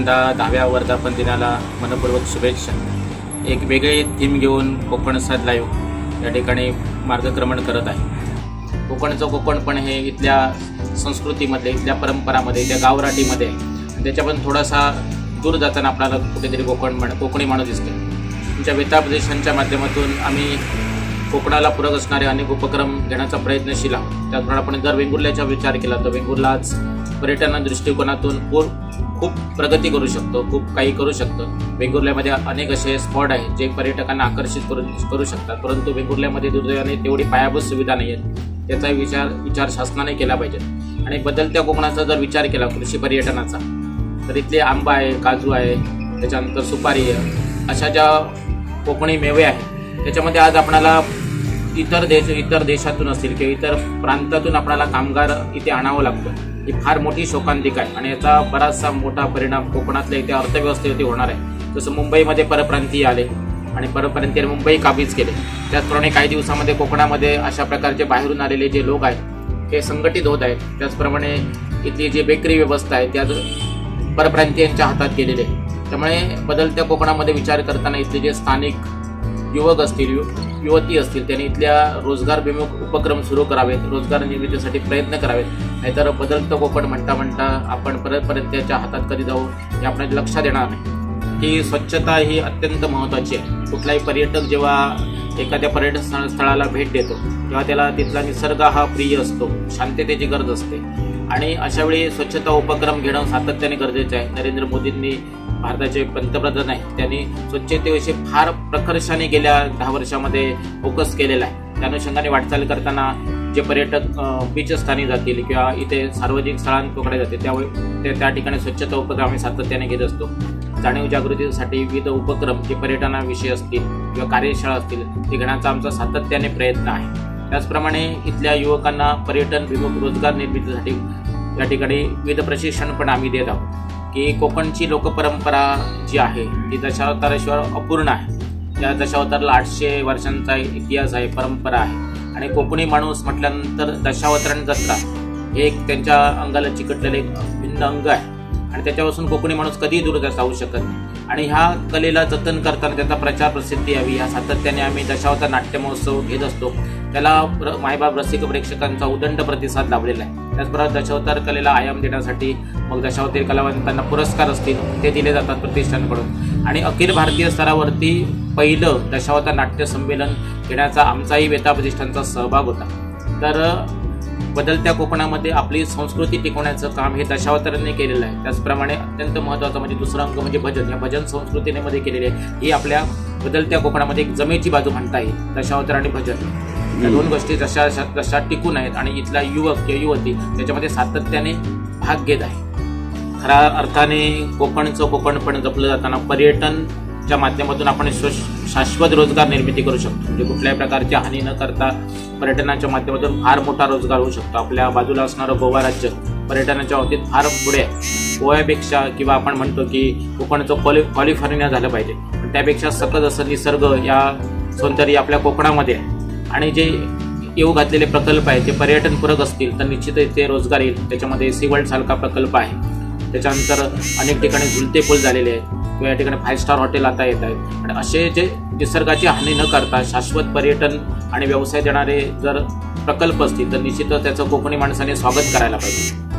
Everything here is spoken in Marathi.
पहिल्यांदा 10व्या वर्धापन दिनाला मनपूर्वक शुभेच्छा। एक वेगळी थीम घेऊन कोकण साद लाईव्ह या ठिकाणी मार्गक्रमण करत आहे। कोकणचं कोकणपण हे इथल्या संस्कृतीमध्ये, इथल्या परंपरामध्ये, त्या गावराटीमध्ये त्याच्यापण थोडासा दूर जाताना आपल्याला कुठेतरी कोकणी माणूस दिसते। तुमच्या वेतापदेशांच्या माध्यमातून आम्ही कोकणाला पूरक असणारे अनेक उपक्रम घेण्याचा प्रयत्नशील आहोत। त्याचप्रमाणे आपण जर वेंगुर्ल्याचा विचार केला तर वेंगुर्ला आज पर्यटन दृष्टिकोनातून खूप प्रगती करू शकतो, खूप काही करू शकतो। वेंगुर्ल्यामध्ये अनेक असे स्पॉट आहेत जे पर्यटकांना आकर्षित करू शकतात, परंतु वेंगुर्ल्यामध्ये दुर्दैवाने तेवढी पायाभूत सुविधा नाही आहेत। त्याचा विचार शासनाने केला पाहिजे। आणि बदलत्या कोकणाचा जर विचार केला कृषी पर्यटनाचा तर इथले आंबा आहे, काजू आहे, त्याच्यानंतर सुपारी आहे, अशा ज्या कोकणी मेवे आहेत त्याच्यामध्ये आज आपल्याला इतर देशातून असतील किंवा इतर प्रांतातून आपल्याला कामगार इथे आणावं लागतं। ही फार मोठी शोकांतिका आहे आणि याचा बराचसा मोठा परिणाम कोकणातल्या इथे अर्थव्यवस्थेवरती होणार आहे। जसं मुंबईमध्ये परप्रांतीय आले आणि परप्रांतीयांनी मुंबई काबीज केले, त्याचप्रमाणे काही दिवसामध्ये कोकणामध्ये अशा प्रकारचे बाहेरून आलेले जे लोक आहेत हे संघटित होत आहेत। त्याचप्रमाणे इथली जी बेकरी व्यवस्था आहे त्या परप्रांतीयांच्या हातात गेलेली आहे। त्यामुळे बदलत्या कोकणामध्ये विचार करताना इथले जे स्थानिक युवक असतील, युवती असतील, त्यांनी इथल्या रोजगारभिमुख उपक्रम सुरू करावेत, रोजगार निर्मितीसाठी प्रयत्न करावेत। नाहीतर बदलतं कोकण म्हणता आपण परप्रांतीयांच्या हातात कधी जाऊ हे आपण लक्षात येणार नाही। ही स्वच्छता ही अत्यंत महत्त्वाची आहे। कुठलाही पर्यटक जेव्हा एखाद्या पर्यटन स्थळाला भेट देतो तेव्हा त्याला तिथला निसर्ग हा प्रिय असतो, शांततेची गरज असते आणि अशावेळी स्वच्छता उपक्रम घेणं सातत्याने गरजेचं आहे। नरेंद्र मोदींनी, भारताचे पंतप्रधान आहेत, त्यांनी स्वच्छतेविषयी फार प्रखरशाने गेल्या 10 वर्षामध्ये फोकस केलेला आहे। त्या अनुषंगाने वाटचाल करताना जे पर्यटक बीच स्थानी जातील किंवा इथे सार्वजनिक स्थळांकडे जातील त्यावेळी त्या ठिकाणी स्वच्छता उपक्रम आम्ही सातत्याने घेत असतो। जाणीव जागृतीसाठी विविध उपक्रम जे पर्यटनाविषयी असतील किंवा कार्यशाळा असतील ते घेण्याचा आमचा सातत्याने प्रयत्न आहे। त्याचप्रमाणे इथल्या युवकांना पर्यटनभिमुख रोजगार निर्मितीसाठी या ठिकाणी विविध प्रशिक्षण पण आम्ही देत आहोत की कोकणची लोकपरंपरा जी आहे ती दशावताराशिवाय अपूर्ण आहे। त्या दशावताराला 800 वर्षांचा इतिहास आहे, परंपरा आहे आणि कोकणी माणूस म्हटल्यानंतर दशावतारांची जत्रा हे एक त्यांच्या अंगाला चिकटलेलं एक भिन्न अंग आहे आणि त्याच्यापासून कोकणी माणूस कधीही दूर जाऊ शकत नाही। आणि ह्या कलेला जतन करताना त्याचा प्रचार प्रसिद्धी यावी ह्या सातत्याने आम्ही दशावतार नाट्य महोत्सव घेत असतो। त्याला मायबाप रसिक प्रेक्षकांचा उदंड प्रतिसाद लाभलेला आहे। त्याचबरोबर दशावतार कलेला आयाम देण्यासाठी मग दशावतारी कलावंतांना पुरस्कार असतील ते दिले जातात प्रतिष्ठानकडून आणि अखिल भारतीय स्तरावरती पहिलं दशावतार नाट्य संमेलन घेण्याचा आमचाही वेता प्रतिष्ठानचा सहभाग होता। तर बदलत्या कोकणामध्ये आपली संस्कृती टिकवण्याचं काम हे दशावतारांनी केलेलं आहे। त्याचप्रमाणे अत्यंत महत्त्वाचं म्हणजे दुसरा अंक म्हणजे भजन, या भजन संस्कृतीमध्ये केलेली आहे। ही आपल्या बदलत्या कोकणामध्ये एक जमेची बाजू म्हणता येईल, दशावतार आणि भजन या दोन गोष्टी जशा टिकून आहेत आणि इथला युवक किंवा युवती त्याच्यामध्ये सातत्याने भाग घेत आहे। खऱ्या अर्थाने कोकणचं कोकणपण जपलं जाताना पर्यटनच्या माध्यमातून आपण शाश्वत रोजगार निर्मिती करू शकतो। म्हणजे कुठल्याही प्रकारची हानी न करता पर्यटनाच्या माध्यमातून फार मोठा रोजगार होऊ शकतो। आपल्या बाजूला असणारं गोवा राज्य पर्यटनाच्या बाबतीत फार पुढे आहे। गोव्यापेक्षा किंवा आपण म्हणतो की कोकणचं कॅलिफोर्निया झालं पाहिजे, पण त्यापेक्षा सकस असं निसर्ग या सौंदर्य आपल्या कोकणामध्ये आहे आणि जे येऊ घातलेले प्रकल्प आहेत ते पर्यटनपूरक असतील तर निश्चितच ते रोजगार येईल। त्याच्यामध्ये सी वर्ल्ड सारखा प्रकल्प आहे, त्याच्यानंतर अनेक ठिकाणी झुलते पूल झालेले आहेत किंवा या ठिकाणी 5 स्टार हॉटेल आता येत आहेत आणि असे जे निसर्गाची हानी न करता शाश्वत पर्यटन आणि व्यवसाय देणारे जर प्रकल्प असतील तर निश्चितच त्याचं कोकणी माणसाने स्वागत करायला पाहिजे।